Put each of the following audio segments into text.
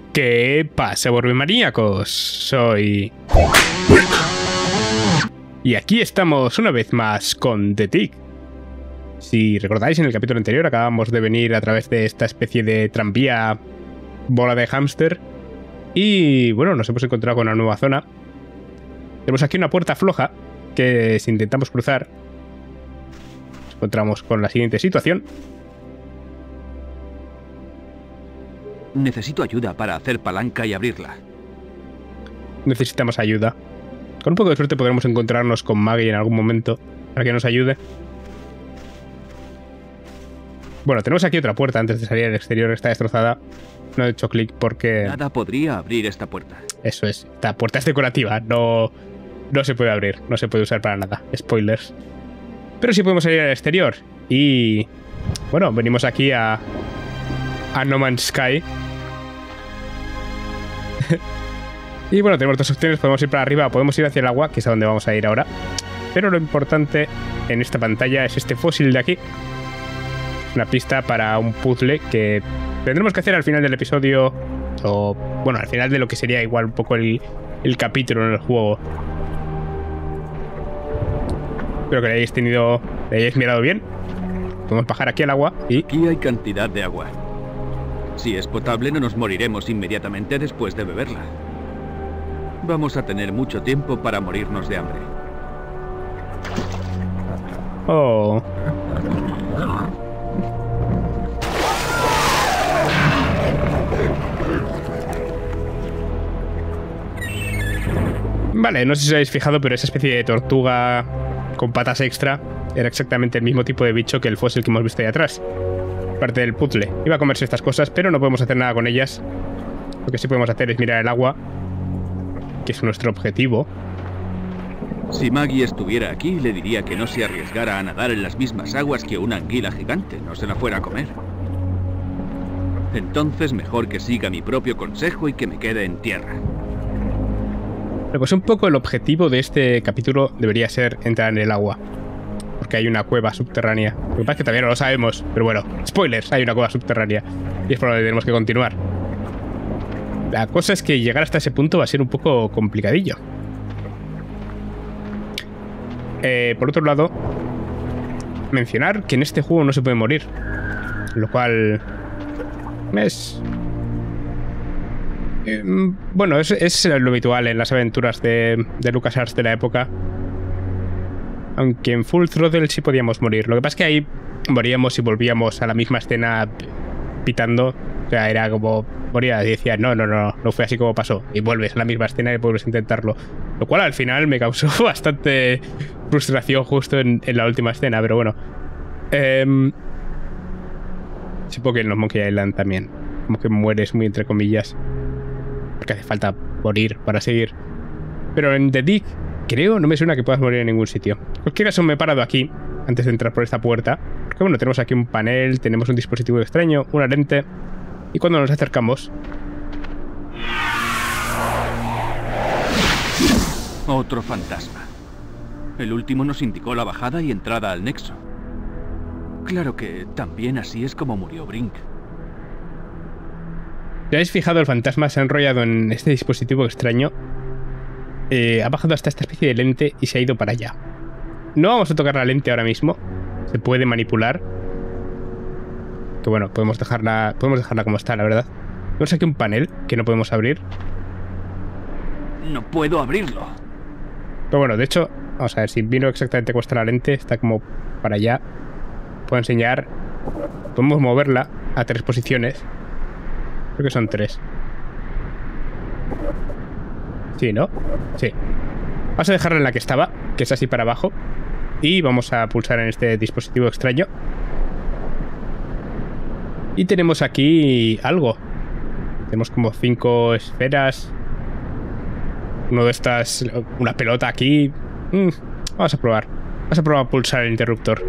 ¿Qué pasa, Borbimaníacos? Soy... Y aquí estamos una vez más con The Dig. Si recordáis, en el capítulo anterior acabamos de venir a través de esta especie de tranvía bola de hámster. Y bueno, nos hemos encontrado con una nueva zona. Tenemos aquí una puerta floja que si intentamos cruzar nos encontramos con la siguiente situación. Necesito ayuda para hacer palanca y abrirla. Necesitamos ayuda. Con un poco de suerte podremos encontrarnos con Maggie en algún momento para que nos ayude. Bueno, tenemos aquí otra puerta antes de salir al exterior. Está destrozada. No he hecho clic porque... Nada podría abrir esta puerta. Eso es. Esta puerta es decorativa. No se puede abrir. No se puede usar para nada. Spoilers. Pero sí podemos salir al exterior. Y... bueno, venimos aquí a No Man's Sky. Y bueno, tenemos dos opciones. Podemos ir para arriba o podemos ir hacia el agua, que es a donde vamos a ir ahora. Pero lo importante en esta pantalla es este fósil de aquí. Una pista para un puzzle que tendremos que hacer al final del episodio. O bueno, al final de lo que sería igual un poco el capítulo en el juego. Espero que le hayáis mirado bien. Podemos bajar aquí al agua y... Aquí hay cantidad de agua. Si es potable, no nos moriremos inmediatamente después de beberla. Vamos a tener mucho tiempo para morirnos de hambre. Oh. Vale, no sé si os habéis fijado, pero esa especie de tortuga con patas extra era exactamente el mismo tipo de bicho que el fósil que hemos visto ahí atrás. Parte del puzzle. Iba a comerse estas cosas, pero no podemos hacer nada con ellas. Lo que sí podemos hacer es mirar el agua, que es nuestro objetivo. Si Maggie estuviera aquí, le diría que no se arriesgara a nadar en las mismas aguas que una anguila gigante, no se la fuera a comer. Entonces mejor que siga mi propio consejo y que me quede en tierra. Bueno, pues un poco el objetivo de este capítulo debería ser entrar en el agua. Porque hay una cueva subterránea. Lo que pasa es que todavía no lo sabemos, pero bueno, spoilers, hay una cueva subterránea. Y es por donde tenemos que continuar. La cosa es que llegar hasta ese punto va a ser un poco complicadillo. Por otro lado, mencionar que en este juego no se puede morir. Lo cual es... bueno, es lo habitual en las aventuras de LucasArts de la época. Aunque en Full Throttle sí podíamos morir. Lo que pasa es que ahí moríamos y volvíamos a la misma escena pitando. O sea, era como... moría y decía, no fue así como pasó. Y vuelves a la misma escena y vuelves a intentarlo. Lo cual al final me causó bastante frustración justo en la última escena, pero bueno. Supongo que en los Monkey Island también. Como que mueres muy entre comillas. Porque hace falta morir para seguir. Pero en The Dig, creo, no me suena que puedas morir en ningún sitio. En cualquier caso me he parado aquí, antes de entrar por esta puerta. Porque bueno, tenemos aquí un panel, tenemos un dispositivo extraño, una lente. Y cuando nos acercamos... Otro fantasma. El último nos indicó la bajada y entrada al nexo. Claro que también así es como murió Brink. ¿Ya habéis fijado? El fantasma se ha enrollado en este dispositivo extraño. Ha bajado hasta esta especie de lente y se ha ido para allá. No vamos a tocar la lente ahora mismo. Se puede manipular. Que bueno, podemos dejarla como está, la verdad. Tenemos aquí un panel que no podemos abrir. No puedo abrirlo. Pero bueno, de hecho, vamos a ver si vino exactamente cómo está la lente. Está como para allá. Puedo enseñar. Podemos moverla a 3 posiciones. Creo que son 3. Sí, ¿no? Sí. Vamos a dejarla en la que estaba, que es así para abajo. Y vamos a pulsar en este dispositivo extraño. Y tenemos aquí algo. Tenemos como 5 esferas. Uno de estas... una pelota aquí. Vamos a probar. Vamos a probar a pulsar el interruptor.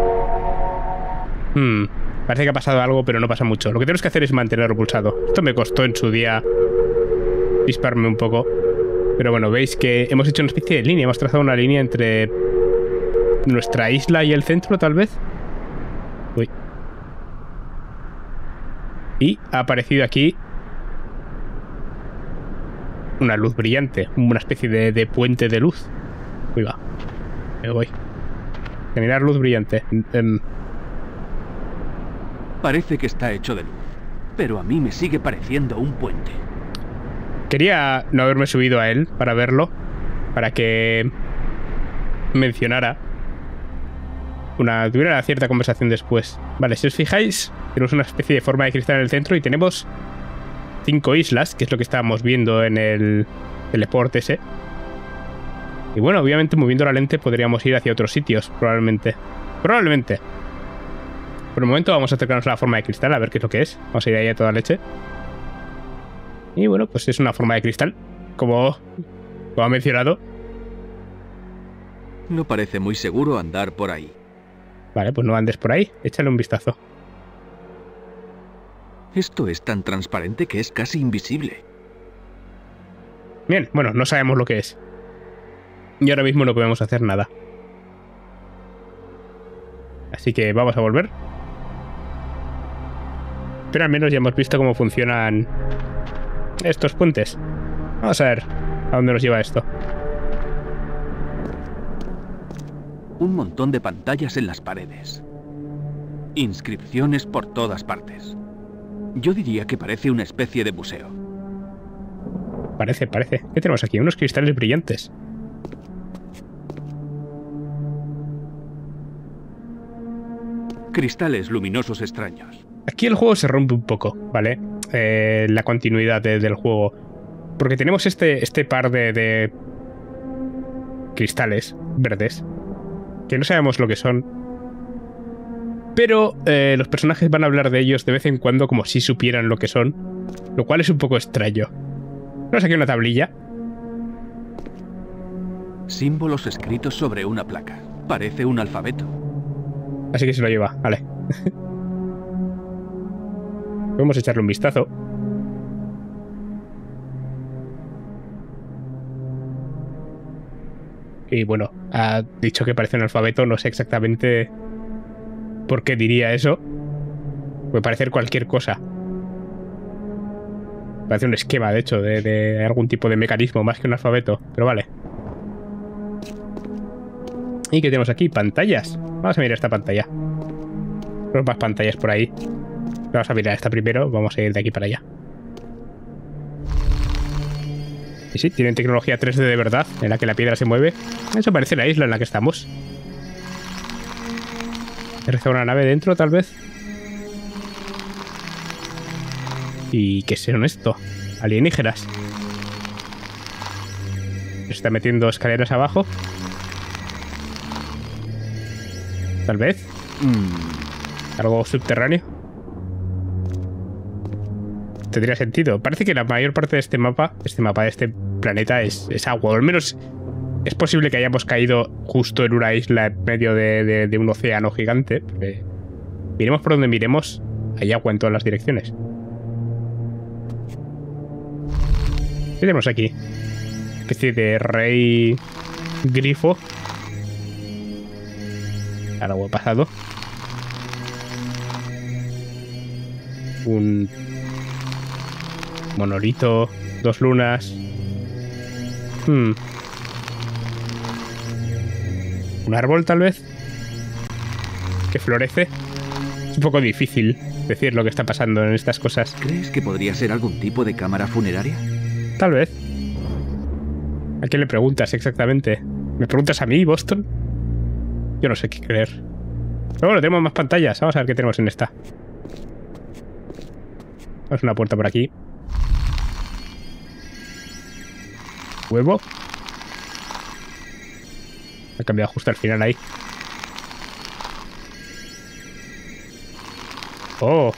Parece que ha pasado algo, pero no pasa mucho. Lo que tenemos que hacer es mantenerlo pulsado. Esto me costó en su día dispararme un poco. Pero bueno, veis que hemos hecho una especie de línea. Hemos trazado una línea entre nuestra isla y el centro, tal vez. Uy. Y ha aparecido aquí una luz brillante, una especie de puente de luz. Uy, va. Me voy. Generar luz brillante. Parece que está hecho de luz, pero a mí me sigue pareciendo un puente. Quería no haberme subido a él para verlo, para que mencionara tuviera cierta conversación después. Vale, si os fijáis, tenemos una especie de forma de cristal en el centro y tenemos 5 islas, que es lo que estábamos viendo en el teleport ese. Y bueno, obviamente moviendo la lente podríamos ir hacia otros sitios, probablemente. Probablemente. Por el momento vamos a acercarnos a la forma de cristal, a ver qué es lo que es. Vamos a ir ahí a toda leche. Y bueno, pues es una forma de cristal, como ha mencionado. No parece muy seguro andar por ahí. Vale, pues no andes por ahí, échale un vistazo. Esto es tan transparente que es casi invisible. Bien, bueno, no sabemos lo que es. Y ahora mismo no podemos hacer nada. Así que vamos a volver. Pero al menos ya hemos visto cómo funcionan estos puentes. Vamos a ver a dónde nos lleva esto. Un montón de pantallas en las paredes. Inscripciones por todas partes. Yo diría que parece una especie de museo. Parece. ¿Qué tenemos aquí? Unos cristales brillantes. Cristales luminosos extraños. Aquí el juego se rompe un poco, ¿vale? La continuidad del juego. Porque tenemos este par de cristales verdes, que no sabemos lo que son. Pero los personajes van a hablar de ellos de vez en cuando como si supieran lo que son. Lo cual es un poco extraño. Tenemos aquí una tablilla. Símbolos escritos sobre una placa. Parece un alfabeto. Así que se lo lleva, vale. Podemos echarle un vistazo. Y bueno, ha dicho que parece un alfabeto. No sé exactamente por qué diría eso. Puede parecer cualquier cosa. Parece un esquema, de hecho, de algún tipo de mecanismo más que un alfabeto. Pero vale. ¿Y qué tenemos aquí? Pantallas. Vamos a mirar esta pantalla. Tenemos más pantallas por ahí. Vamos a mirar esta primero. Vamos a ir de aquí para allá. Y sí, tienen tecnología 3D de verdad, en la que la piedra se mueve. Eso parece la isla en la que estamos. ¿Aterriza una nave dentro, tal vez? ¿Y qué son esto? Alienígenas. ¿Se está metiendo escaleras abajo? Tal vez. ¿Algo subterráneo? Tendría sentido. Parece que la mayor parte de este mapa de este planeta es agua. O al menos es posible que hayamos caído justo en una isla en medio de un océano gigante. Miremos por donde miremos, hay agua en todas las direcciones. ¿Qué tenemos aquí? Especie de rey grifo. Algo pasado. Un monolito, 2 lunas. Un árbol, tal vez, que florece. Es un poco difícil decir lo que está pasando en estas cosas. ¿Crees que podría ser algún tipo de cámara funeraria? Tal vez. ¿A quién le preguntas exactamente? ¿Me preguntas a mí, Boston? Yo no sé qué creer. Pero bueno, tenemos más pantallas. Vamos a ver qué tenemos en esta. Vamos a una puerta por aquí. Huevo. Ha cambiado justo al final ahí. Oh.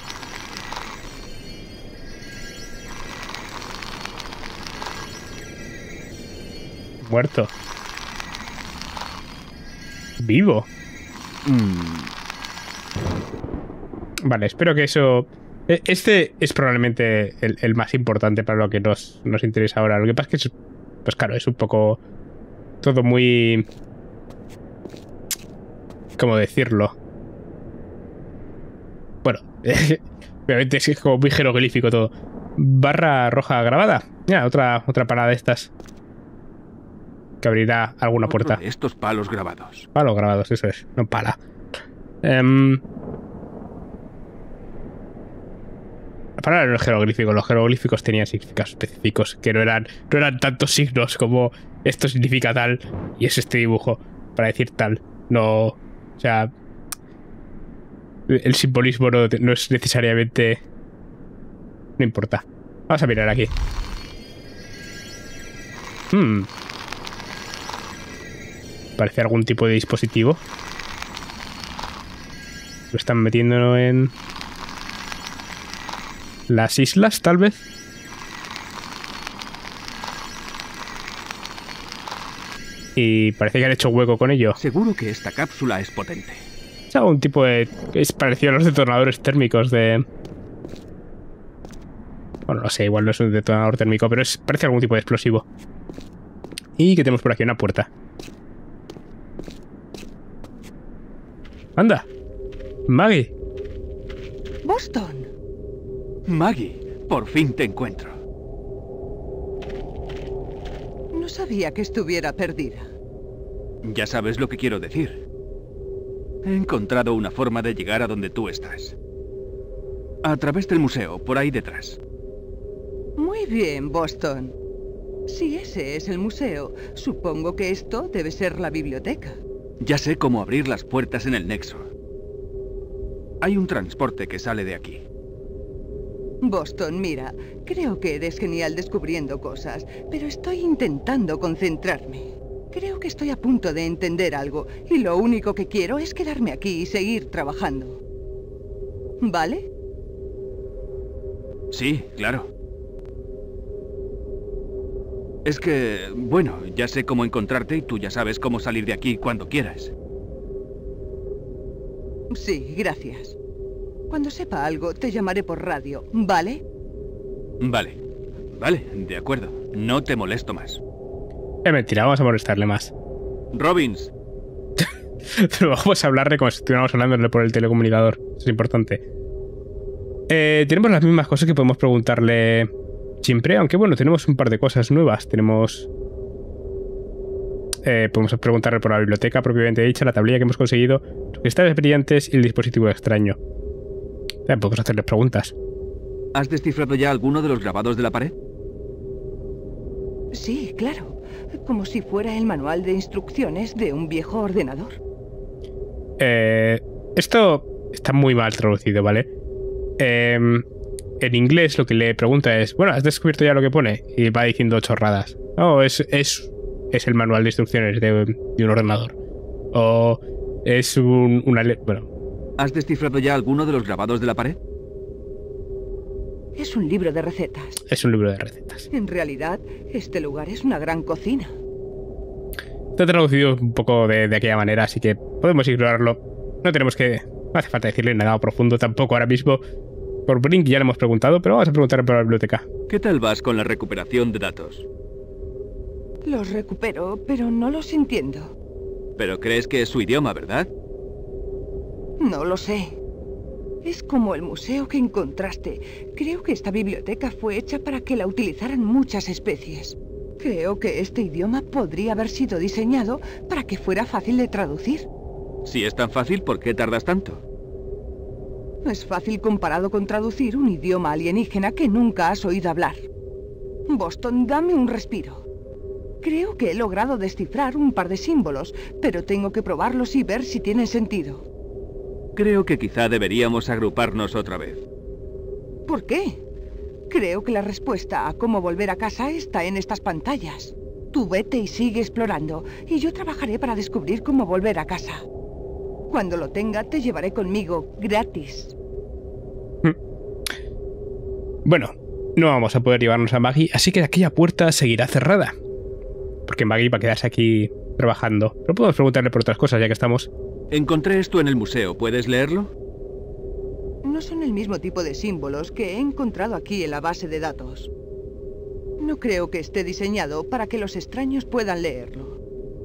Muerto. Vivo. Vale, espero que eso... Este es probablemente el más importante para lo que nos interesa ahora. Lo que pasa es que, pues claro, es un poco... todo muy... ¿cómo decirlo? Bueno, obviamente es como muy jeroglífico todo. barra roja grabada. Ya, otra parada de estas. Que abrirá alguna puerta. Otro de estos palos grabados. Palos grabados, eso es, no pala. Para los jeroglíficos tenían significados específicos, que no eran tantos signos como esto significa tal y es este dibujo para decir tal. No, o sea, el simbolismo no es necesariamente... No importa. Vamos a mirar aquí. Parece algún tipo de dispositivo. Lo están metiendo en... las islas, tal vez. Y parece que han hecho hueco con ello. Seguro que esta cápsula es potente. Es algún tipo de... es parecido a los detonadores térmicos de... Bueno, no sé, igual no es un detonador térmico, pero parece algún tipo de explosivo. Y que tenemos por aquí una puerta. ¡Anda! ¡Maggie! ¡Boston! Maggie, por fin te encuentro. No sabía que estuviera perdida. Ya sabes lo que quiero decir. He encontrado una forma de llegar a donde tú estás. A través del museo, por ahí detrás. Muy bien, Boston. Si ese es el museo, supongo que esto debe ser la biblioteca. Ya sé cómo abrir las puertas en el nexo. Hay un transporte que sale de aquí. Boston, mira, creo que eres genial descubriendo cosas, pero estoy intentando concentrarme. Creo que estoy a punto de entender algo, y lo único que quiero es quedarme aquí y seguir trabajando. ¿Vale? Sí, claro. Es que, bueno, ya sé cómo encontrarte y tú ya sabes cómo salir de aquí cuando quieras. Sí, gracias. Cuando sepa algo, te llamaré por radio, ¿vale? Vale, de acuerdo. No te molesto más. Es mentira, vamos a molestarle más. Robbins. Pero vamos a hablarle como si estuviéramos hablándole por el telecomunicador. Eso es importante. Tenemos las mismas cosas que podemos preguntarle siempre, aunque bueno, tenemos un par de cosas nuevas. Podemos preguntarle por la biblioteca propiamente dicha, la tablilla que hemos conseguido, los cristales brillantes y el dispositivo extraño. Podemos hacerles preguntas. ¿Has descifrado ya alguno de los grabados de la pared? Sí, claro. Como si fuera el manual de instrucciones de un viejo ordenador. Esto está muy mal traducido, ¿vale? En inglés lo que le pregunta es, bueno, ¿has descubierto ya lo que pone? Y va diciendo chorradas. No, es el manual de instrucciones de un ordenador. O es bueno. ¿Has descifrado ya alguno de los grabados de la pared? Es un libro de recetas. Es un libro de recetas. En realidad, este lugar es una gran cocina. Está traducido un poco de aquella manera, así que podemos ignorarlo. No hace falta decirle nada profundo tampoco ahora mismo. Por Brink ya le hemos preguntado, pero vamos a preguntarle por la biblioteca. ¿Qué tal vas con la recuperación de datos? Los recupero, pero no los entiendo. Pero crees que es su idioma, ¿verdad? No lo sé. Es como el museo que encontraste. Creo que esta biblioteca fue hecha para que la utilizaran muchas especies. Creo que este idioma podría haber sido diseñado para que fuera fácil de traducir. Si es tan fácil, ¿por qué tardas tanto? Es fácil comparado con traducir un idioma alienígena que nunca has oído hablar. Boston, dame un respiro. Creo que he logrado descifrar un par de símbolos, pero tengo que probarlos y ver si tienen sentido. Creo que quizá deberíamos agruparnos otra vez. ¿Por qué? Creo que la respuesta a cómo volver a casa está en estas pantallas. Tú vete y sigue explorando, y yo trabajaré para descubrir cómo volver a casa. Cuando lo tenga, te llevaré conmigo, gratis. Bueno, no vamos a poder llevarnos a Maggie, así que aquella puerta seguirá cerrada. Porque Maggie va a quedarse aquí trabajando. Pero podemos preguntarle por otras cosas, ya que estamos. Encontré esto en el museo, ¿puedes leerlo? No son el mismo tipo de símbolos que he encontrado aquí en la base de datos. No creo que esté diseñado para que los extraños puedan leerlo.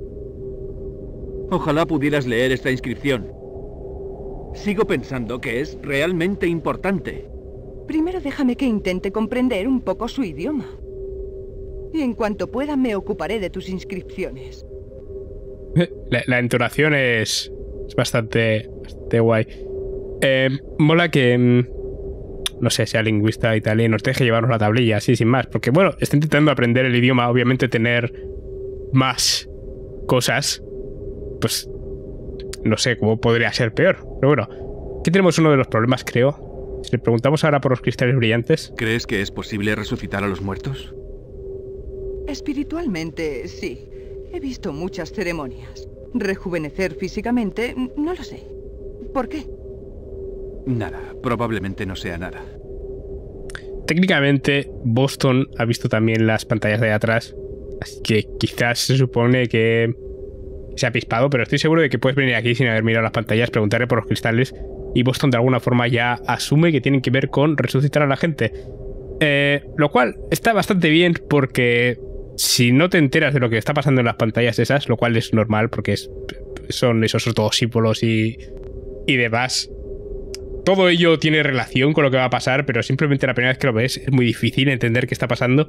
Ojalá pudieras leer esta inscripción. Sigo pensando que es realmente importante. Primero déjame que intente comprender un poco su idioma. Y en cuanto pueda me ocuparé de tus inscripciones. La entonación es bastante guay. Mola que, no sé, sea lingüista y tal, y nos deje llevarnos la tablilla, así sin más. Porque, bueno, está intentando aprender el idioma, obviamente tener más cosas, pues no sé cómo podría ser peor. Pero bueno, aquí tenemos uno de los problemas, creo. Si le preguntamos ahora por los cristales brillantes. ¿Crees que es posible resucitar a los muertos? Espiritualmente, sí. He visto muchas ceremonias. Rejuvenecer físicamente, no lo sé. ¿Por qué? Nada, probablemente no sea nada. Técnicamente, Boston ha visto también las pantallas de atrás, así que quizás se supone que se ha pispado, pero estoy seguro de que puedes venir aquí sin haber mirado las pantallas, preguntarle por los cristales, y Boston de alguna forma ya asume que tienen que ver con resucitar a la gente. Lo cual está bastante bien, porque si no te enteras de lo que está pasando en las pantallas esas, lo cual es normal porque son esos todos símbolos y demás, todo ello tiene relación con lo que va a pasar, pero simplemente la primera vez que lo ves es muy difícil entender qué está pasando.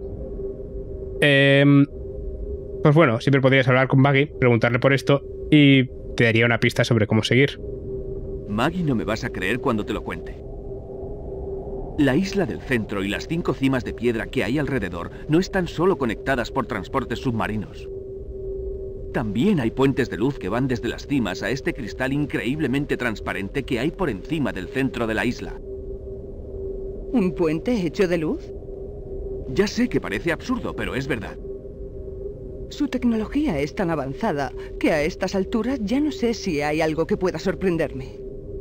Pues bueno, siempre podrías hablar con Maggie, preguntarle por esto y te daría una pista sobre cómo seguir. Maggie, no me vas a creer cuando te lo cuente. La isla del centro y las 5 cimas de piedra que hay alrededor no están solo conectadas por transportes submarinos. También hay puentes de luz que van desde las cimas a este cristal increíblemente transparente que hay por encima del centro de la isla. ¿Un puente hecho de luz? Ya sé que parece absurdo, pero es verdad. Su tecnología es tan avanzada que a estas alturas ya no sé si hay algo que pueda sorprenderme.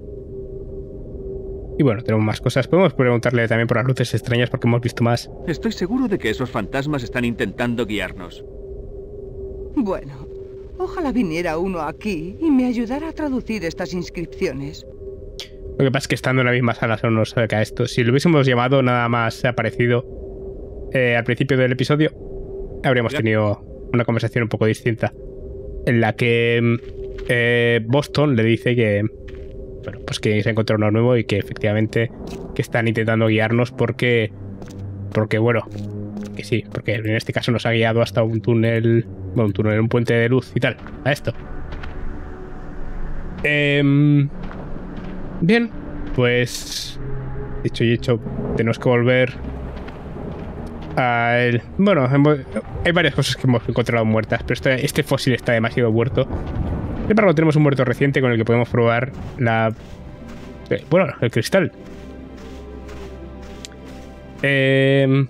Y bueno, tenemos más cosas. Podemos preguntarle también por las luces extrañas porque hemos visto más. Estoy seguro de que esos fantasmas están intentando guiarnos. Bueno, ojalá viniera uno aquí y me ayudara a traducir estas inscripciones. Lo que pasa es que estando en la misma sala solo nos acerca esto. Si lo hubiésemos llamado nada más aparecido al principio del episodio, habríamos tenido una conversación un poco distinta, en la que Boston le dice que, bueno, pues que se ha encontrado uno nuevo y que efectivamente que están intentando guiarnos porque bueno, que sí, porque en este caso nos ha guiado hasta un túnel, bueno, un puente de luz y tal, a esto. Bien, pues dicho y hecho, tenemos que volver a él. Bueno, hay varias cosas que hemos encontrado muertas, pero este fósil está demasiado muerto. Sin embargo, tenemos un muerto reciente con el que podemos probar el cristal. Me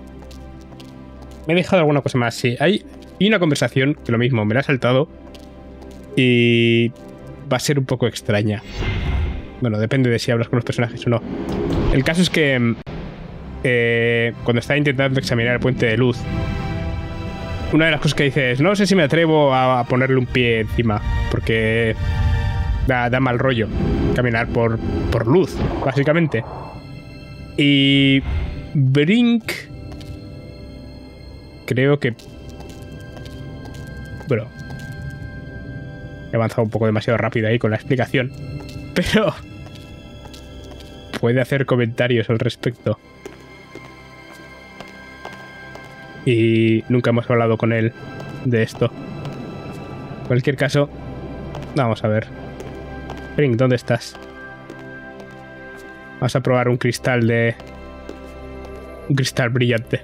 he dejado alguna cosa más, sí. Hay una conversación que lo mismo, me la he saltado y va a ser un poco extraña. Bueno, depende de si hablas con los personajes o no. El caso es que cuando está intentando examinar el puente de luz, una de las cosas que dice es: no sé si me atrevo a ponerle un pie encima, porque da mal rollo caminar por luz, básicamente. Y Brink, creo que, bueno, he avanzado un poco demasiado rápido ahí con la explicación, pero puede hacer comentarios al respecto. Y nunca hemos hablado con él de esto. En cualquier caso, vamos a ver. Brink, ¿dónde estás? Vamos a probar un cristal brillante.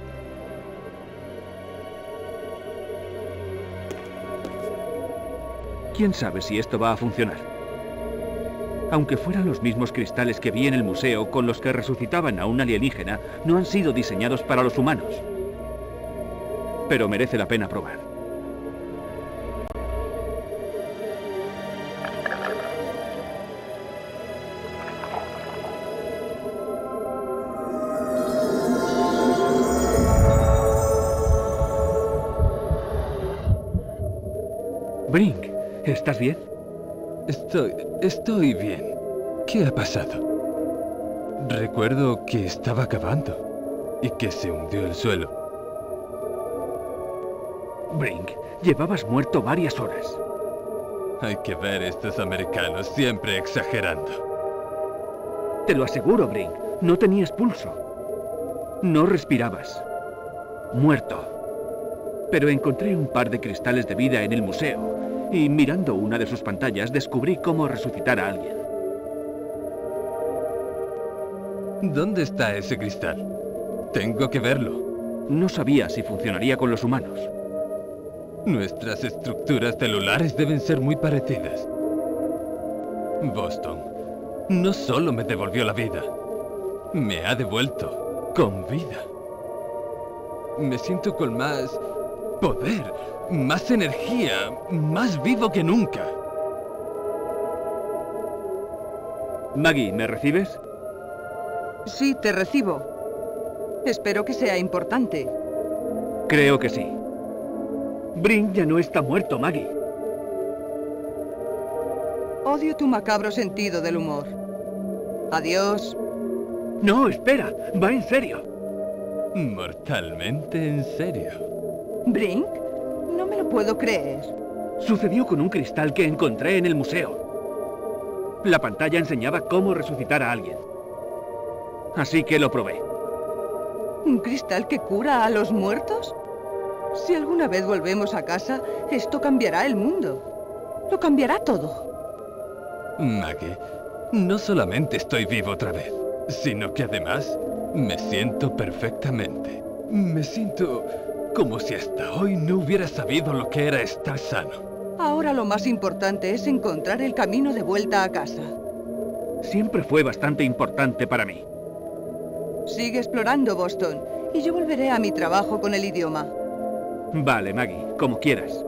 ¿Quién sabe si esto va a funcionar? Aunque fueran los mismos cristales que vi en el museo con los que resucitaban a un alienígena, no han sido diseñados para los humanos. Pero merece la pena probar. Brink, ¿estás bien? Estoy bien. ¿Qué ha pasado? Recuerdo que estaba acabando y que se hundió el suelo. Brink, llevabas muerto varias horas. Hay que ver estos americanos siempre exagerando. Te lo aseguro, Brink. No tenías pulso. No respirabas. Muerto. Pero encontré un par de cristales de vida en el museo y mirando una de sus pantallas descubrí cómo resucitar a alguien. ¿Dónde está ese cristal? Tengo que verlo. No sabía si funcionaría con los humanos. Nuestras estructuras celulares deben ser muy parecidas. Boston no solo me devolvió la vida, me ha devuelto con vida. Me siento con más poder, más energía, más vivo que nunca. Maggie, ¿me recibes? Sí, te recibo. Espero que sea importante. Creo que sí. Brink ya no está muerto, Maggie. Odio tu macabro sentido del humor. Adiós. No, espera. Va en serio. Mortalmente en serio. ¿Brink? No me lo puedo creer. Sucedió con un cristal que encontré en el museo. La pantalla enseñaba cómo resucitar a alguien. Así que lo probé. ¿Un cristal que cura a los muertos? Si alguna vez volvemos a casa, esto cambiará el mundo. Lo cambiará todo. Maggie, no solamente estoy vivo otra vez, sino que además me siento perfectamente. Me siento como si hasta hoy no hubiera sabido lo que era estar sano. Ahora lo más importante es encontrar el camino de vuelta a casa. Siempre fue bastante importante para mí. Sigue explorando, Boston, y yo volveré a mi trabajo con el idioma. Vale, Maggie, como quieras.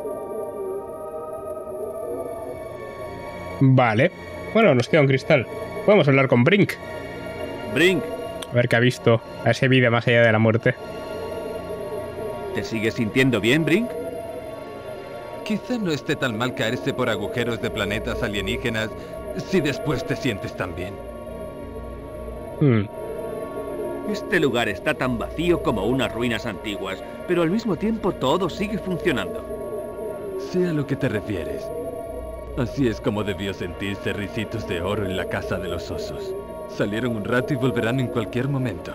Vale. Bueno, nos queda un cristal. Podemos hablar con Brink. Brink, A ver qué ha visto a ese vida más allá de la muerte. ¿te sigues sintiendo bien, Brink? Quizá no esté tan mal caerse por agujeros de planetas alienígenas si después te sientes tan bien. Este lugar está tan vacío como unas ruinas antiguas, pero al mismo tiempo todo sigue funcionando. Sé a lo que te refieres. Así es como debió sentirse Ricitos de Oro en la Casa de los Osos. Salieron un rato y volverán en cualquier momento.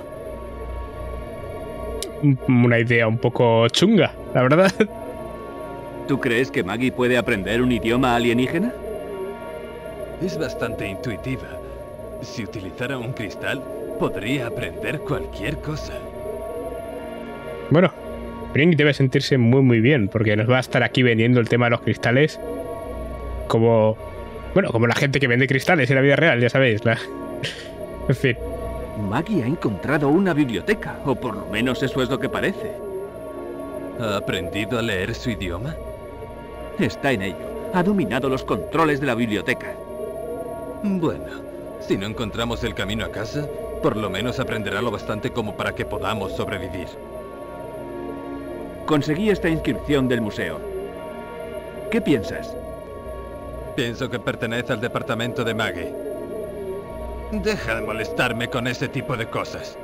Una idea un poco chunga, la verdad. ¿Tú crees que Maggie puede aprender un idioma alienígena? Es bastante intuitiva. Si utilizara un cristal, podría aprender cualquier cosa. Bueno, Brink debe sentirse muy bien, porque nos va a estar aquí vendiendo el tema de los cristales como... Bueno, como la gente que vende cristales en la vida real, ya sabéis. En fin. Maggie ha encontrado una biblioteca, o por lo menos eso es lo que parece. ¿Ha aprendido a leer su idioma? Está en ello. Ha dominado los controles de la biblioteca. Bueno, si no encontramos el camino a casa, por lo menos aprenderá lo bastante como para que podamos sobrevivir. Conseguí esta inscripción del museo. ¿Qué piensas? Pienso que pertenece al departamento de Maggie. Deja de molestarme con ese tipo de cosas.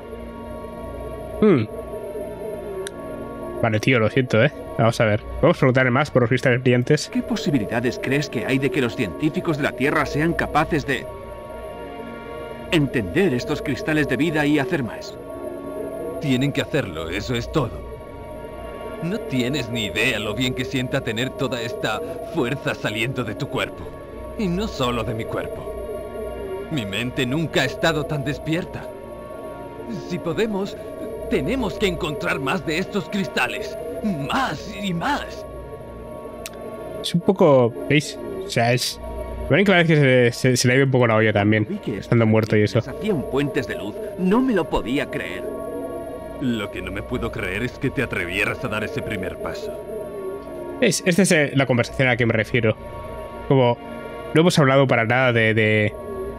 Vale, tío, lo siento, ¿eh? Vamos a ver. Vamos a preguntarle más por los cristales brillantes. ¿Qué posibilidades crees que hay de que los científicos de la Tierra sean capaces de entender estos cristales de vida y hacer más? Tienen que hacerlo, eso es todo. No tienes ni idea lo bien que sienta tener toda esta fuerza saliendo de tu cuerpo. Y no solo de mi cuerpo. Mi mente nunca ha estado tan despierta. Si podemos, tenemos que encontrar más de estos cristales. Más y más. Es un poco... ¿Veis? O sea, es... Ven que la vez que se le ha ido un poco la olla también, Vi que estando muerto y eso. hacían puentes de luz. No me lo podía creer. Lo que no me puedo creer es que te atrevieras a dar ese primer paso. Esta es la conversación a la que me refiero. Como... No hemos hablado para nada de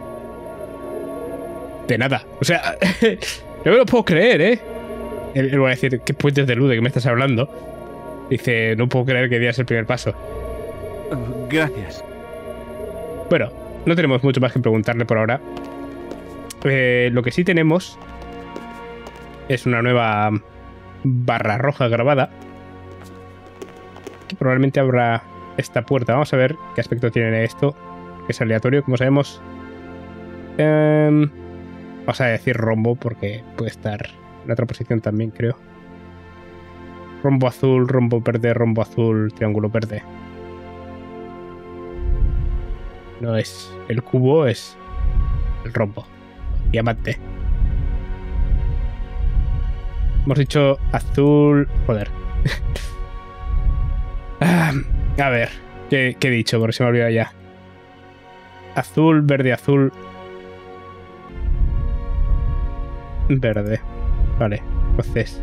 nada. O sea... no me lo puedo creer, ¿eh? Él va a decir, ¿qué puentes de luz de qué me estás hablando? Dice, no puedo creer que dieras el primer paso. Gracias. Bueno, no tenemos mucho más que preguntarle por ahora. Lo que sí tenemos es una nueva barra roja grabada que probablemente abra esta puerta. Vamos a ver qué aspecto tiene esto, que es aleatorio, como sabemos. Vas a decir rombo porque puede estar en otra posición también, creo. Rombo azul, rombo verde, rombo azul, triángulo verde. No es el cubo, es el rombo. Diamante. Hemos dicho azul... Joder. A ver, ¿qué he dicho? Porque se me ha olvidado ya. Azul, verde, azul... Verde. Vale, entonces...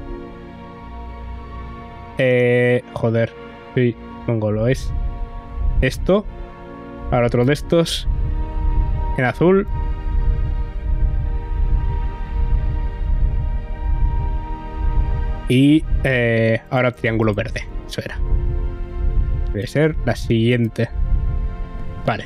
joder, soy mongolo. Es esto. Ahora otro de estos. En azul. Y ahora triángulo verde. Eso era. Debe ser la siguiente. Vale.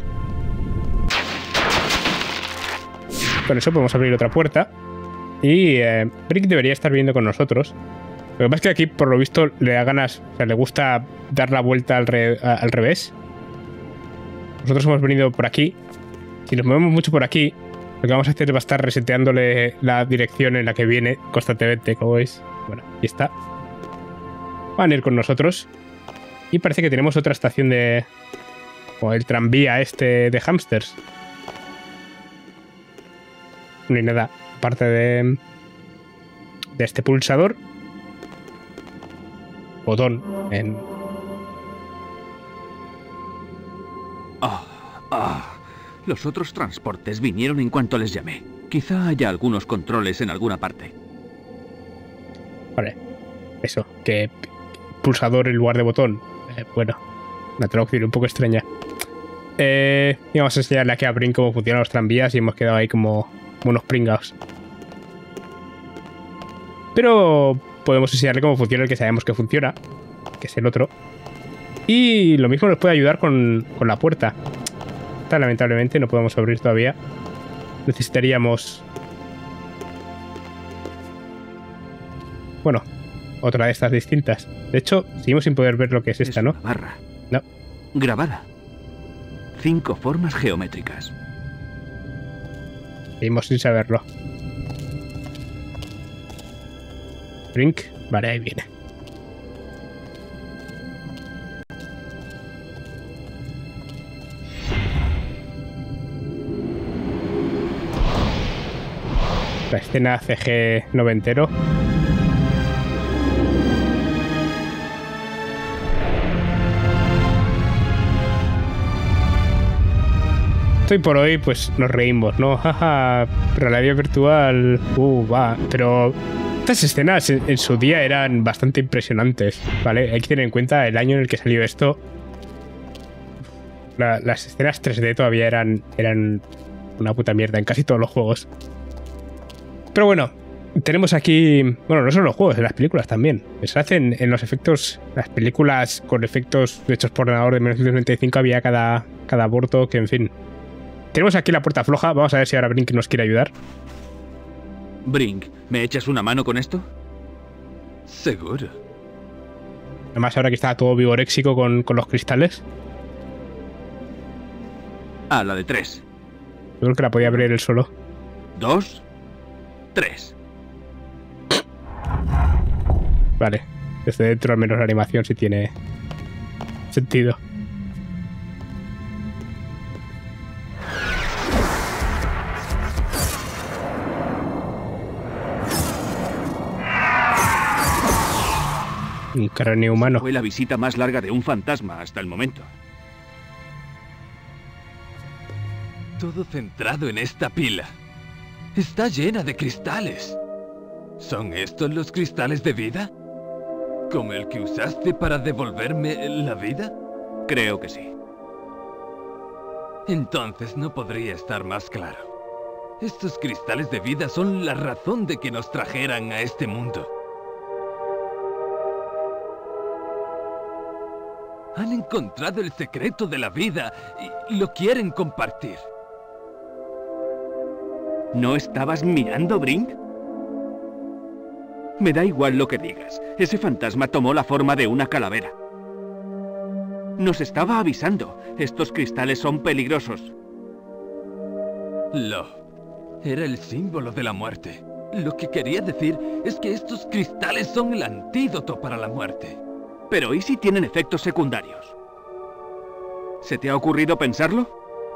Con eso podemos abrir otra puerta. Y Brick debería estar viendo con nosotros. Lo que pasa es que aquí, por lo visto, le da ganas, o sea, le gusta dar la vuelta al revés. Nosotros hemos venido por aquí. Si nos movemos mucho por aquí, lo que vamos a hacer va a estar reseteándole la dirección en la que viene constantemente, como veis. Bueno, aquí está. Van a ir con nosotros. Y parece que tenemos otra estación de... o el tranvía este de hámsters. No hay nada aparte de este pulsador. Botón en... Los otros transportes vinieron en cuanto les llamé. Quizá haya algunos controles en alguna parte. Vale. Eso, que pulsador en lugar de botón. Bueno, una traducción un poco extraña. Y vamos a enseñarle aquí a Brink cómo funcionan los tranvías y hemos quedado ahí como unos pringados. Pero podemos enseñarle cómo funciona el que sabemos que funciona, que es el otro. Y lo mismo nos puede ayudar con la puerta. Esta, lamentablemente, no podemos abrir todavía. Necesitaríamos... bueno, otra de estas distintas. De hecho, seguimos sin poder ver lo que es esta, ¿no? Una barra. No. Grabada. 5 formas geométricas. Seguimos sin saberlo. Brink. Vale, ahí viene. La escena CG noventero. Hoy por hoy, pues nos reímos, ¿no? Jaja, realidad virtual. Va. Pero estas escenas en su día eran bastante impresionantes, ¿vale? Hay que tener en cuenta el año en el que salió esto. Las escenas 3D todavía eran una puta mierda en casi todos los juegos. Pero bueno, tenemos aquí... bueno, no solo los juegos, en las películas también. Se hacen en los efectos... las películas con efectos hechos por ordenador de 1995 había cada aborto que, en fin... Tenemos aquí la puerta floja. Vamos a ver si ahora Brink nos quiere ayudar. Brink, ¿me echas una mano con esto? Seguro. Además, ahora que está todo vigoréxico con los cristales. La de 3. Yo creo que la podía abrir él solo. 2, 3. Vale. Desde dentro al menos la animación sí tiene sentido. Un cráneo humano. Fue la visita más larga de un fantasma hasta el momento. Todo centrado en esta pila. Está llena de cristales. ¿Son estos los cristales de vida? ¿Como el que usaste para devolverme la vida? Creo que sí. Entonces no podría estar más claro. Estos cristales de vida son la razón de que nos trajeran a este mundo. Han encontrado el secreto de la vida y lo quieren compartir. ¿No estabas mirando, Brink? Me da igual lo que digas. Ese fantasma tomó la forma de una calavera. Nos estaba avisando. Estos cristales son peligrosos. Era el símbolo de la muerte. Lo que quería decir es que estos cristales son el antídoto para la muerte. Pero ¿y si tienen efectos secundarios? ¿Se te ha ocurrido pensarlo?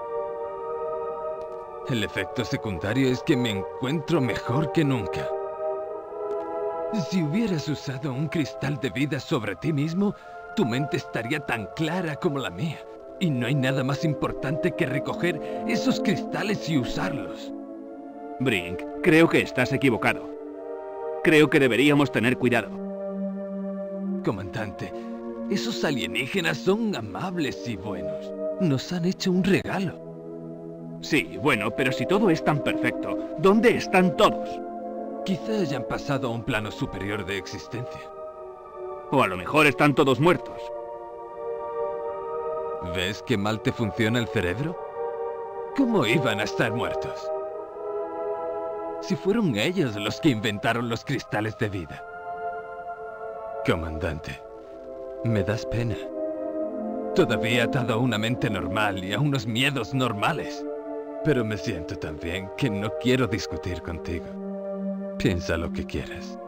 El efecto secundario es que me encuentro mejor que nunca. Si hubieras usado un cristal de vida sobre ti mismo, tu mente estaría tan clara como la mía. Y no hay nada más importante que recoger esos cristales y usarlos. Brink, creo que estás equivocado. Creo que deberíamos tener cuidado. Comandante, esos alienígenas son amables y buenos. Nos han hecho un regalo. Sí, bueno, pero si todo es tan perfecto, ¿dónde están todos? Quizá hayan pasado a un plano superior de existencia. O a lo mejor están todos muertos. ¿Ves qué mal te funciona el cerebro? ¿Cómo iban a estar muertos? Si fueron ellos los que inventaron los cristales de vida. Comandante, me das pena. Todavía atado a una mente normal y a unos miedos normales. Pero me siento tan bien que no quiero discutir contigo. Piensa lo que quieras.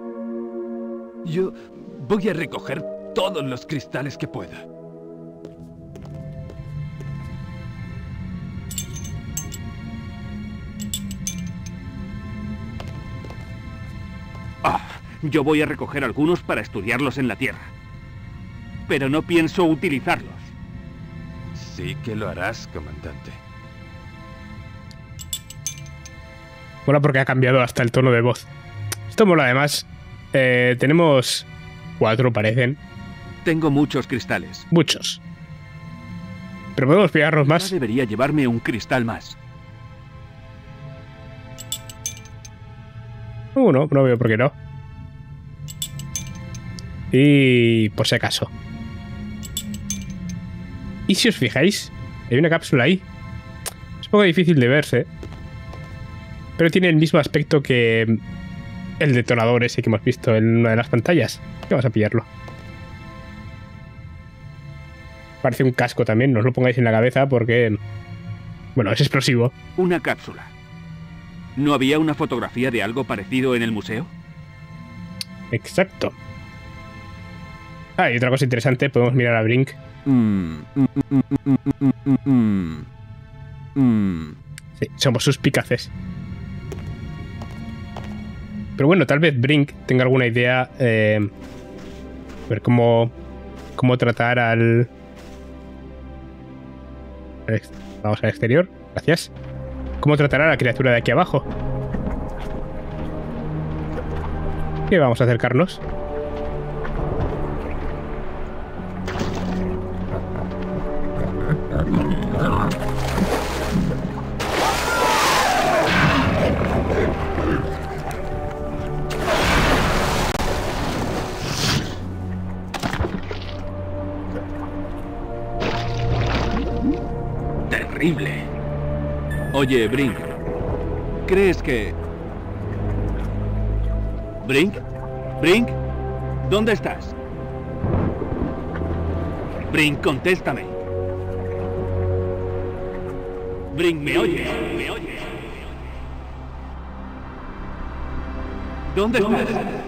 Yo voy a recoger todos los cristales que pueda. Yo voy a recoger algunos para estudiarlos en la Tierra. Pero no pienso utilizarlos. Sí que lo harás, comandante. Mola porque ha cambiado hasta el tono de voz. Esto mola además. Tenemos 4, parecen. Tengo muchos cristales. Muchos. Pero podemos pillarlos más. No debería llevarme un cristal más. No veo por qué no. Y por si acaso. Y si os fijáis, hay una cápsula ahí. Es un poco difícil de verse, pero tiene el mismo aspecto que el detonador ese que hemos visto en una de las pantallas. Vamos a pillarlo. Parece un casco también, no os lo pongáis en la cabeza porque... bueno, es explosivo. Una cápsula. ¿No había una fotografía de algo parecido en el museo? Exacto. Ah, y otra cosa interesante, podemos mirar a Brink. Sí, somos suspicaces. Pero bueno, tal vez Brink tenga alguna idea. A ver cómo tratar al... Vamos al exterior. Gracias. ¿Cómo tratar a la criatura de aquí abajo? ¿Qué vamos a acercarnos? Terrible. Oye, Brink, ¿crees que... Brink? ¿Brink? ¿Dónde estás? Brink, contéstame. Brink, ¿me oyes? ¿Me oyes? ¿Dónde estás?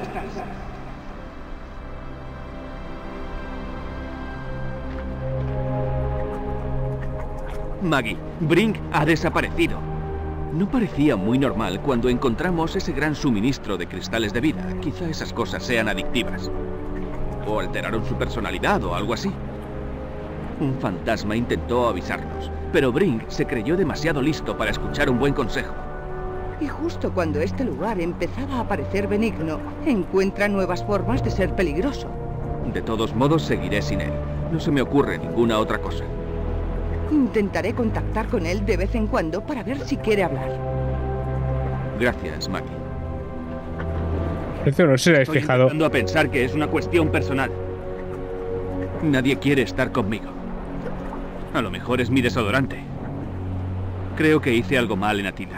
Maggie, Brink ha desaparecido. No parecía muy normal cuando encontramos ese gran suministro de cristales de vida. Quizá esas cosas sean adictivas. O alteraron su personalidad o algo así. Un fantasma intentó avisarnos, pero Brink se creyó demasiado listo para escuchar un buen consejo. Y justo cuando este lugar empezaba a parecer benigno, encuentra nuevas formas de ser peligroso. De todos modos, seguiré sin él. No se me ocurre ninguna otra cosa. Intentaré contactar con él de vez en cuando para ver si quiere hablar. Gracias, Maggie. Esto no se lo he Estoy fijado. empezando a pensar que es una cuestión personal. Nadie quiere estar conmigo. A lo mejor es mi desodorante. Creo que hice algo mal en Atila.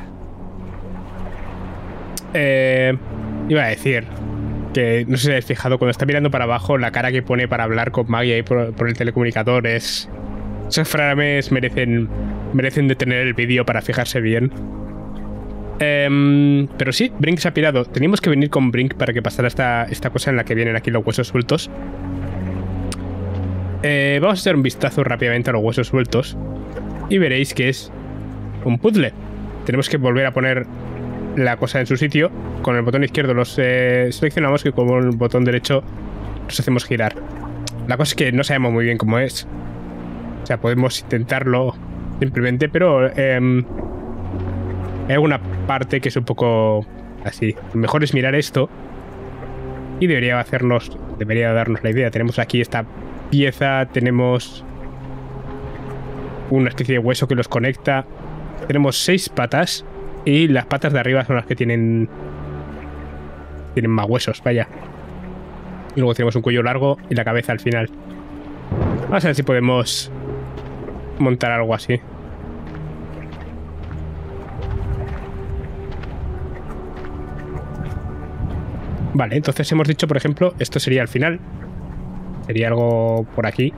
Iba a decir que no sé si habéis fijado, cuando está mirando para abajo, la cara que pone para hablar con Maggie ahí por el telecomunicador es... Esos frames merecen detener el vídeo para fijarse bien. Pero sí, Brink se ha pirado. Teníamos que venir con Brink para que pasara esta cosa en la que vienen aquí los huesos sueltos. Vamos a echar un vistazo rápidamente a los huesos sueltos y veréis que es un puzzle. Tenemos que volver a poner la cosa en su sitio. Con el botón izquierdo los seleccionamos y con el botón derecho los hacemos girar. La cosa es que no sabemos muy bien cómo es. O sea, podemos intentarlo simplemente, pero hay alguna parte que es un poco así. Lo mejor es mirar esto y debería darnos la idea. Tenemos aquí esta pieza, tenemos una especie de hueso que los conecta. Tenemos 6 patas y las patas de arriba son las que tienen más huesos, vaya. Y luego tenemos un cuello largo y la cabeza al final. Vamos a ver si podemos montar algo así. Vale, entonces hemos dicho, por ejemplo, esto sería el final. Sería algo por aquí.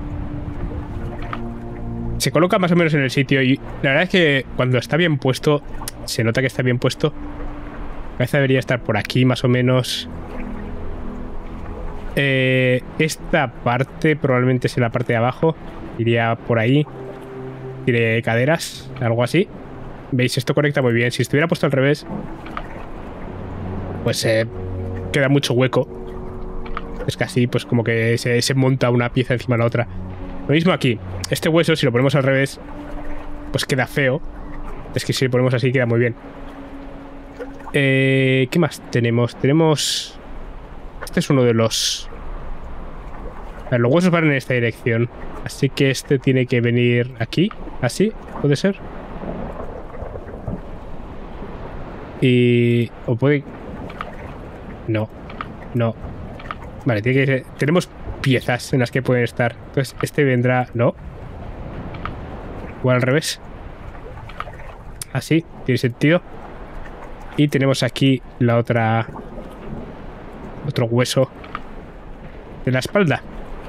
Se coloca más o menos en el sitio y la verdad es que cuando está bien puesto, se nota que está bien puesto. La cabeza debería estar por aquí más o menos. Esta parte probablemente sea la parte de abajo. Iría por ahí. Tiene caderas, algo así. ¿Veis? Esto conecta muy bien. Si estuviera puesto al revés, pues queda mucho hueco. Es que así, pues como que se monta una pieza encima de la otra. Lo mismo aquí. Este hueso, si lo ponemos al revés, pues queda feo. Es que si lo ponemos así, queda muy bien. ¿Qué más tenemos? Tenemos... Este es uno de los... A ver, los huesos van en esta dirección. Así que este tiene que venir aquí. Así, ¿puede ser? Y... O puede... No. No. Vale, tiene que ser... Tenemos piezas en las que pueden estar. Entonces, este vendrá... No. O al revés. Así, tiene sentido. Y tenemos aquí la otra... Otro hueso de la espalda.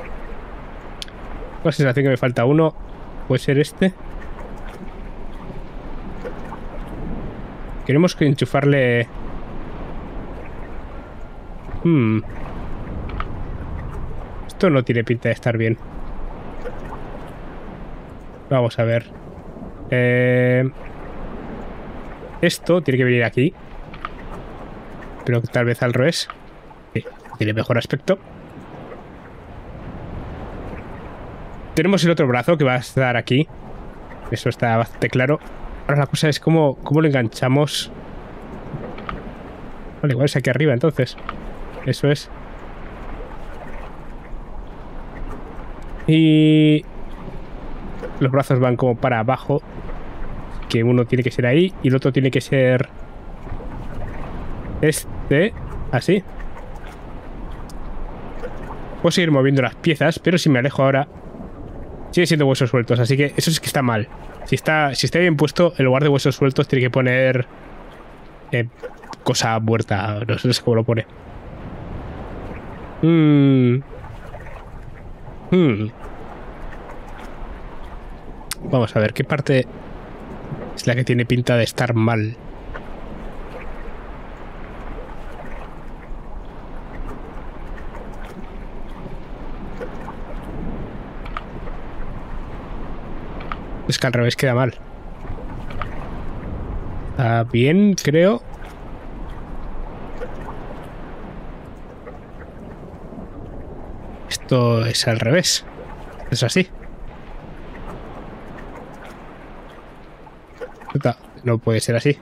La sensación que me falta uno. Puede ser este. Queremos que enchufarle... Esto no tiene pinta de estar bien. Vamos a ver. Esto tiene que venir aquí. Pero tal vez al revés. Sí, tiene mejor aspecto. Tenemos el otro brazo que va a estar aquí. Eso está bastante claro. Ahora la cosa es cómo lo enganchamos. Vale, igual es aquí arriba entonces. Eso es. Y los brazos van como para abajo. Que uno tiene que ser ahí y el otro tiene que ser este. Así. Puedo seguir moviendo las piezas, pero si me alejo ahora sigue siendo huesos sueltos, así que eso es que está mal. Si está bien puesto, en lugar de huesos sueltos tiene que poner cosa muerta. No sé cómo lo pone. Vamos a ver qué parte es la que tiene pinta de estar mal. Es que al revés queda mal. Está bien, creo. Esto es al revés. Es así. No puede ser así.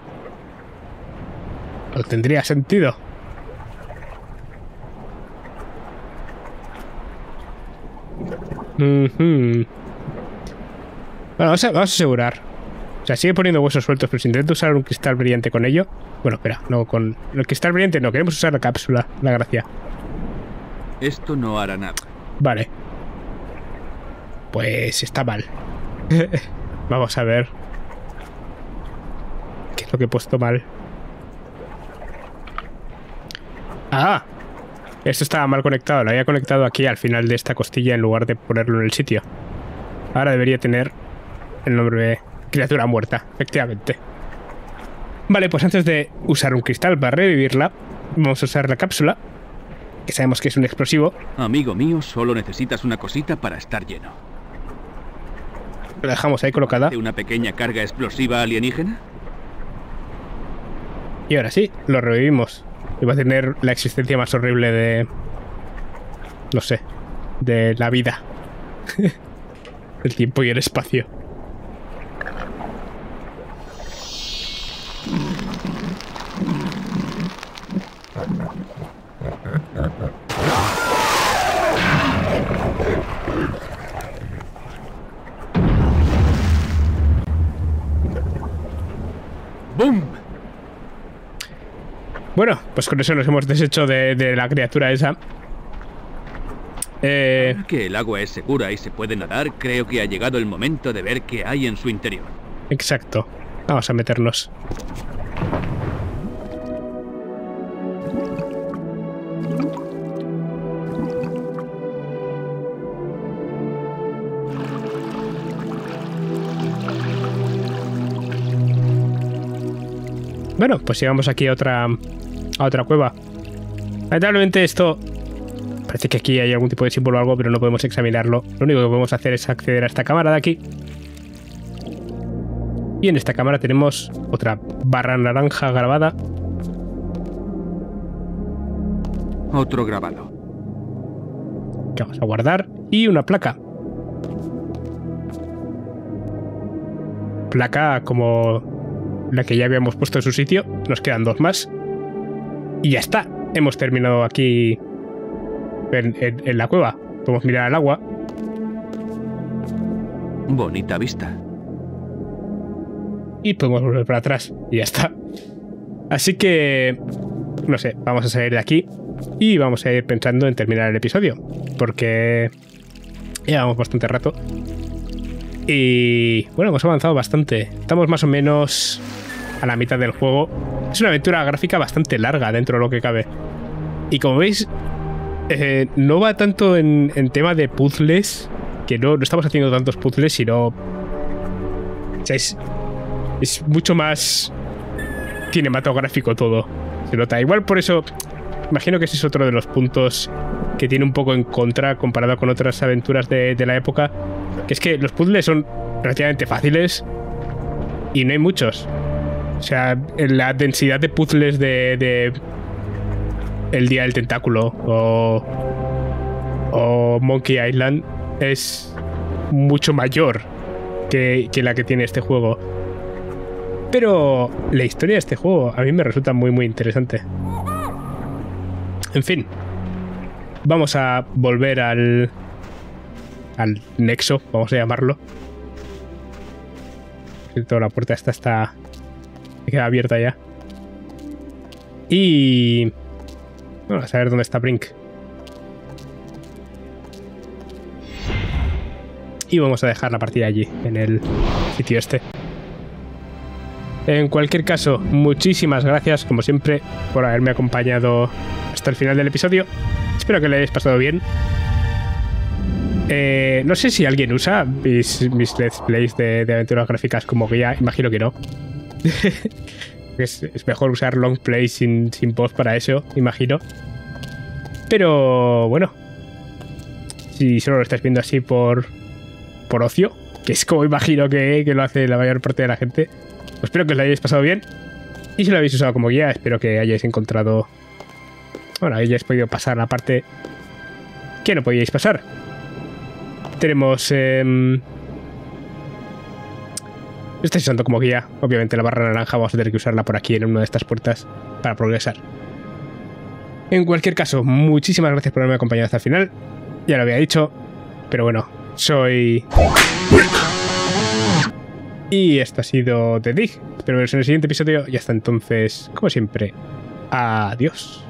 No tendría sentido. Bueno, vamos a asegurar. O sea, sigue poniendo huesos sueltos, pero si intento usar un cristal brillante con ello... Bueno, espera, no con... El cristal brillante no, queremos usar la cápsula, la gracia. Esto no hará nada. Vale. Pues está mal. Vamos a ver. ¿Qué es lo que he puesto mal? ¡Ah! Esto estaba mal conectado, lo había conectado aquí al final de esta costilla en lugar de ponerlo en el sitio. Ahora debería tener el nombre de criatura muerta, efectivamente. Vale, pues antes de usar un cristal para revivirla, vamos a usar la cápsula, que sabemos que es un explosivo. Amigo mío, solo necesitas una cosita para estar lleno. La dejamos ahí colocada. ¿De una pequeña carga explosiva alienígena? Y ahora sí, lo revivimos. Y va a tener la existencia más horrible de... no sé, de la vida. El tiempo y el espacio. ¡Bum! Bueno, pues con eso nos hemos deshecho de la criatura esa. Ahora que el agua es segura y se puede nadar, creo que ha llegado el momento de ver qué hay en su interior. Exacto. Vamos a meternos. Bueno, pues llegamos aquí a otra cueva. Lamentablemente esto... parece que aquí hay algún tipo de símbolo o algo, pero no podemos examinarlo. Lo único que podemos hacer es acceder a esta cámara de aquí. Y en esta cámara tenemos otra barra naranja grabada. Otro grabado. Que vamos a guardar. Y una placa. Placa como la que ya habíamos puesto en su sitio. Nos quedan dos más. Y ya está. Hemos terminado aquí en la cueva. Podemos mirar al agua. Bonita vista. Y podemos volver para atrás. Y ya está. Así que... no sé, vamos a salir de aquí. Y vamos a ir pensando en terminar el episodio. Porque... llevamos bastante rato. Y... bueno, hemos avanzado bastante. Estamos más o menos a la mitad del juego. Es una aventura gráfica bastante larga dentro de lo que cabe. Y como veis... no va tanto en tema de puzzles. Que no estamos haciendo tantos puzzles, sino... o sea, es mucho más cinematográfico todo. Se nota. Igual por eso... imagino que ese es otro de los puntos que tiene un poco en contra comparado con otras aventuras de la época. Que es que los puzzles son relativamente fáciles y no hay muchos. O sea, la densidad de puzzles de El Día del Tentáculo o Monkey Island es mucho mayor que la que tiene este juego. Pero la historia de este juego a mí me resulta muy muy interesante. En fin, vamos a volver al nexo, vamos a llamarlo. Toda la puerta esta está queda abierta ya. Y bueno, a saber dónde está Brink. Y vamos a dejar la partida allí, en el sitio este. En cualquier caso, muchísimas gracias, como siempre, por haberme acompañado hasta el final del episodio. Espero que le hayáis pasado bien. No sé si alguien usa mis let's plays de aventuras gráficas como guía. Imagino que no. es mejor usar long plays sin post para eso, imagino. Pero bueno, si solo lo estáis viendo así por ocio, que es como imagino que lo hace la mayor parte de la gente, pues espero que os lo hayáis pasado bien. Y si lo habéis usado como guía, espero que hayáis encontrado... bueno, hayáis podido pasar la parte que no podíais pasar. Tenemos... estáis usando como guía. Obviamente la barra naranja vamos a tener que usarla por aquí en una de estas puertas para progresar. En cualquier caso, muchísimas gracias por haberme acompañado hasta el final. Ya lo había dicho, pero bueno, soy... y esto ha sido The Dig. Espero veros en el siguiente episodio y hasta entonces, como siempre, adiós.